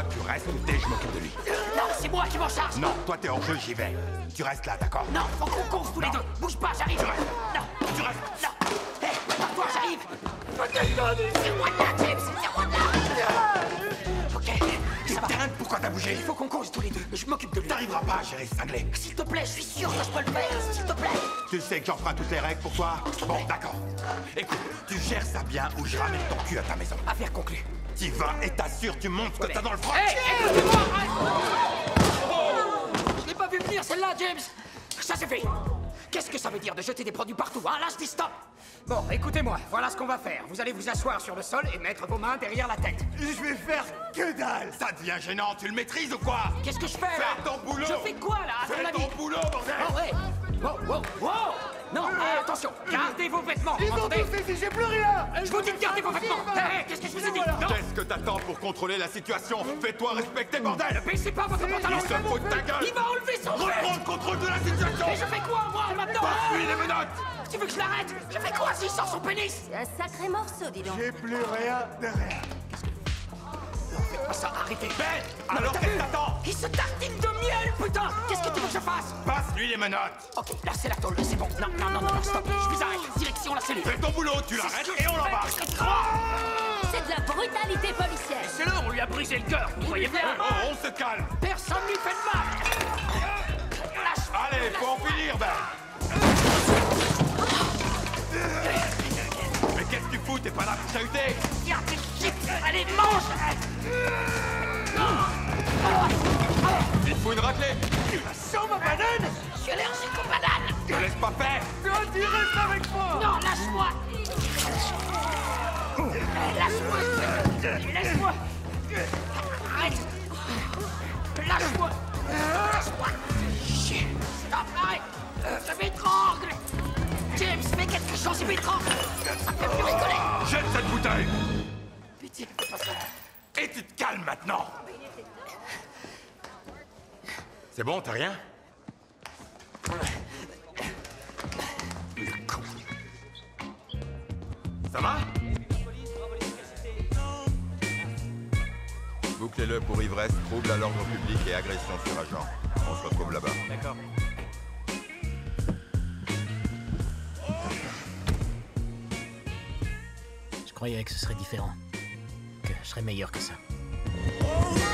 Toi, tu restes et je m'occupe de lui. Non, c'est moi qui m'en charge. Non, toi, t'es hors jeu, j'y vais. Tu restes là, d'accord? Non, faut qu'on course tous les deux. Bouge pas, j'arrive. Tu restes. Non, Tu restes. non. Hé, pars-toi, j'arrive. Serre-moi de là, James. Serre-moi de là. Ok, ça va. Putain, pourquoi t'as bougé? Il faut qu'on course tous les deux. Je m'occupe de lui. T'arriveras pas à gérer ce cinglé. S'il te plaît, je suis sûr que je peux le faire. S'il te plaît. Tu sais que j'enfreins toutes les règles pour toi? Bon, d'accord. Écoute, tu gères ça bien ou je ramène ton cul à ta maison. Affaire conclue. T'y vas et t'assures, tu montres ce que t'as dans le froc. Hé, écoutez-moi, Je l'ai pas vu venir, celle-là, James. Ça c'est fait. Qu'est-ce que ça veut dire de jeter des produits partout? Ah, là, je dis stop. Bon, écoutez-moi, voilà ce qu'on va faire. Vous allez vous asseoir sur le sol et mettre vos mains derrière la tête. Je vais faire que dalle. Ça devient gênant, tu le maîtrises ou quoi? Qu'est-ce que je fais, là? Fais ton boulot. Je fais quoi, là, à ton Fais avis? ton boulot, bordel. Oh, ouais. Wow, wow, wow. Non, attention, gardez vos vêtements, Ils ont entendez? tous saisi, j'ai plus rien. Je vous dis de garder vos vêtements. Hé, qu'est-ce que je vous ai dit? Non, Qu'est-ce que t'attends pour contrôler la situation? Fais-toi respecter, bordel. baissez pas votre pantalon. Il se fout de ta gueule. Il va enlever son Reprends le contrôle de la situation. Et je fais quoi, moi, maintenant? Passe-lui les menottes. Tu veux que je l'arrête? Je fais quoi s'il sort son pénis? C'est un sacré morceau, dis donc. J'ai plus rien de rien. Faites pas ça, arrêtez. Ben, Non, alors mais t'as qu'est-ce vu? que t'attends? Il se tartine de miel, putain! Qu'est-ce que tu veux que je fasse? Passe-lui les menottes. Ok, là c'est la tôle, c'est bon. Non, non, non, non, non, stop. Je vous arrête. Direction la cellule. Fais ton boulot, tu l'arrêtes et on l'embarque. C'est de la brutalité policière. C'est là, on lui a brisé le cœur. Vous voyez bien? Oh, on se calme. Personne lui fait de mal. Lâche. Allez, faut en finir, Ben. Mais qu'est-ce que tu fous? T'es pas là pour chahuter. Tiens, tes chips. Allez, mange. Il te faut une raclée. Tu vas sans ma banane. Je suis allergique aux bananes. Te laisse pas faire. Toi, tu restes avec moi. Non, lâche-moi. Lâche-moi. Laisse-moi. Arrête. Lâche-moi. Lâche-moi. Chier. Stop, arrête. Je m'étrangle. James, fais quelque chose, il m'étrangle. Ça me fait plus rigoler. Jette cette bouteille. Pitié, fais pas ça. Et tu te calmes maintenant. C'est bon, t'as rien? Ça va? Bouclez-le pour ivresse, trouble à l'ordre public et agression sur agent. On se retrouve là-bas. D'accord. Je croyais que ce serait différent. Que je serais meilleur que ça. Oh,